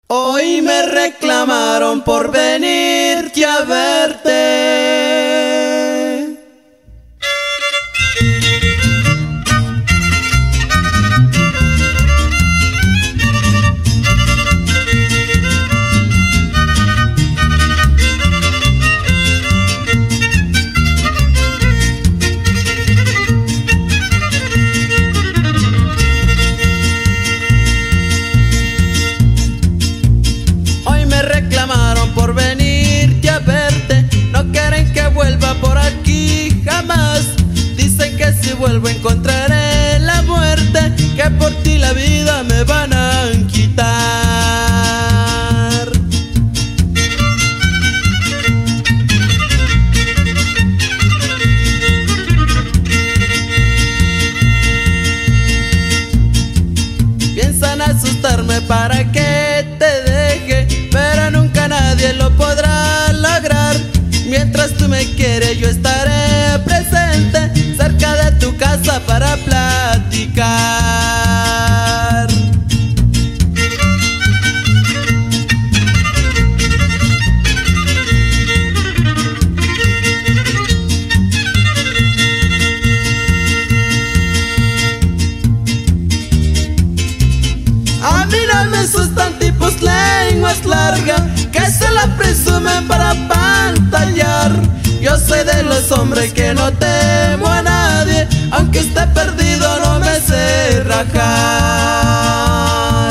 Hoy me reclamaron por venirte a verte. Por venirte a verte, no quieren que vuelva por aquí jamás. Dicen que si vuelvo encontraré la muerte, que por ti la vida me van a quitar. Piensan asustarme para que te deje, pero nunca nadie lo podrá lograr. Mientras tú me quieres, yo estaré presente cerca de tu casa para platicar. A mí no me asustan tipos lenguas largas que se la presumen para pantallar. Yo soy de los hombres que no temo a nadie, aunque esté perdido no me sé rajar.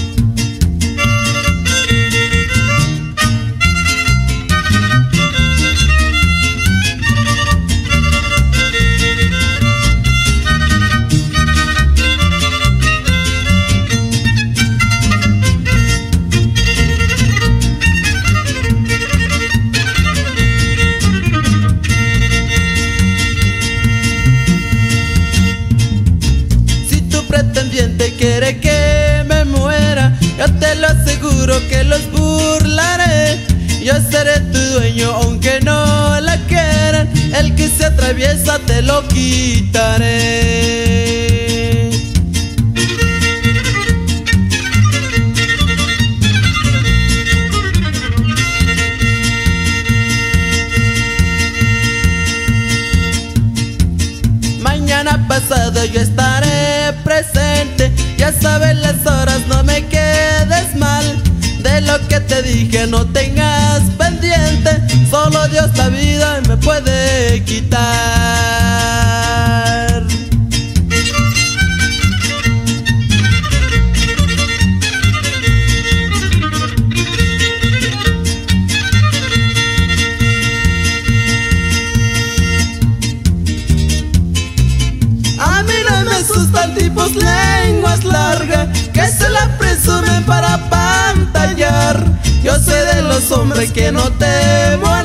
Pretendiente quiere que me muera, yo te lo aseguro que los burlaré. Yo seré tu dueño aunque no la quieran, el que se atraviesa te lo quitaré. Mañana pasado yo estaré presente, ya sabes las horas, no me quedes mal. De lo que te dije no tengas pendiente, solo Dios la vida me puede quitar. A mí no me asustan tipos lenguas largas que se la presumen para pantallar. Yo soy de los hombres que no temo